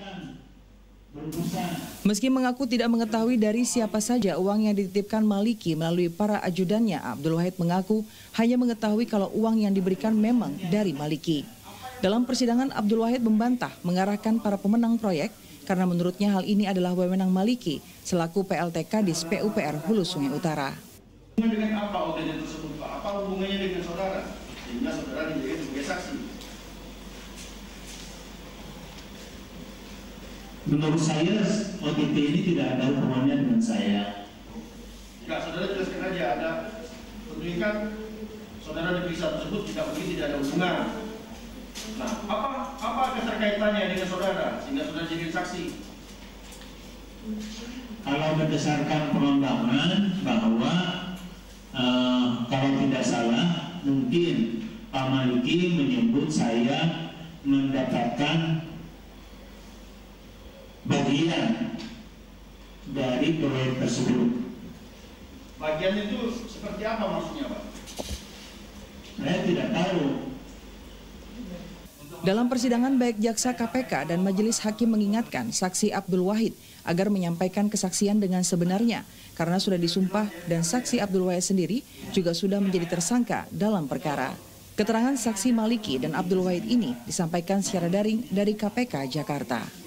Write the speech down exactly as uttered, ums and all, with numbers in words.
Meski mengaku tidak mengetahui dari siapa saja uang yang dititipkan Maliki melalui para ajudannya, Abdul Wahid mengaku hanya mengetahui kalau uang yang diberikan memang dari Maliki. Dalam persidangan, Abdul Wahid membantah mengarahkan para pemenang proyek karena menurutnya hal ini adalah wewenang Maliki selaku P L T Kadis P U P R Hulu Sungai Utara. Dengan apa orangnya tersebut, Pak? Apa hubungannya dengan saudara? Sehingga saudara dijadikan sebagai saksi. Menurut saya, O T P ini tidak ada hubungannya dengan saya. Tidak, saudara jelaskan aja ada penunjukan saudara diperiksa tersebut tidak mungkin tidak ada hubungan. Nah, apa apa keterkaitannya dengan saudara sehingga saudara jadi saksi? Kalau berdasarkan pengembangan bahwa uh, kalau tidak salah mungkin Pak Maliki menyebut saya mendapatkan bagian dari proyek tersebut. Bagian itu seperti apa maksudnya, Pak? Saya tidak tahu. Dalam persidangan, baik jaksa K P K dan majelis hakim mengingatkan saksi Abdul Wahid agar menyampaikan kesaksian dengan sebenarnya karena sudah disumpah dan saksi Abdul Wahid sendiri juga sudah menjadi tersangka dalam perkara. Keterangan saksi Maliki dan Abdul Wahid ini disampaikan secara daring dari K P K Jakarta.